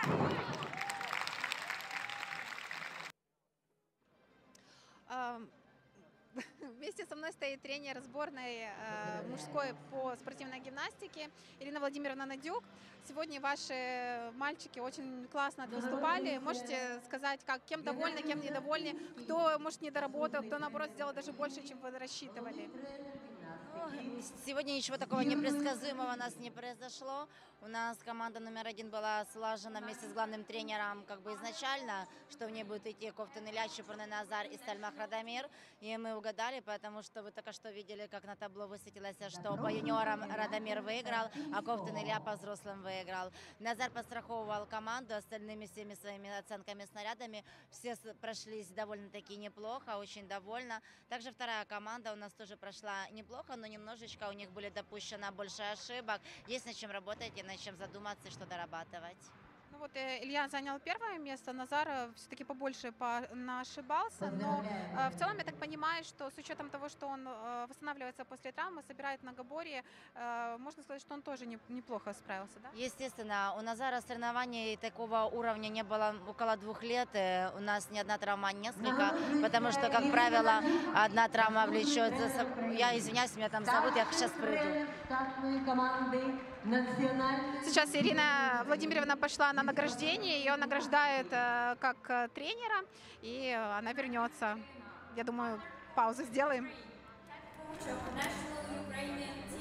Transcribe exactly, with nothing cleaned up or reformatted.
Вместе со мной стоит тренер сборной э, мужской по спортивной гимнастике Ирина Владимировна Надюк. Сегодня ваши мальчики очень классно выступали. Можете сказать, как, кем довольны, кем недовольны, кто, может, не доработал, кто, наоборот, сделал даже больше, чем вы рассчитывали? Ну, сегодня ничего такого непредсказуемого у нас не произошло. У нас команда номер один была слажена вместе с главным тренером как бы изначально, что в ней будет идти Ковтун Илья, Чепурный Назар и Стальмах Радомир. И мы угадали, потому что вы только что видели, как на табло высветилось, что по юниорам Радомир выиграл, а Ковтун Илья по взрослым выиграл. Назар подстраховывал команду остальными всеми своими оценками, снарядами. Все прошлись довольно-таки неплохо, очень довольна. Также вторая команда у нас тоже прошла неплохо, но немножечко у них были допущено больше ошибок. Есть над чем работать и над чем задуматься, что дорабатывать. Ну вот Илья занял первое место, Назар все-таки побольше ошибался, но э, в целом я так понимаю, что с учетом того, что он э, восстанавливается после травмы, собирает многоборье, э, можно сказать, что он тоже не, неплохо справился, да? Естественно, у Назара соревнований такого уровня не было около двух лет, у нас не одна травма, а несколько, потому что, как правило, одна травма влечет за собой. Я извиняюсь, меня там зовут, я сейчас приду. Сейчас Ирина Владимировна пошла на награждение, ее награждают э, как тренера, и она вернется. Я думаю, паузу сделаем.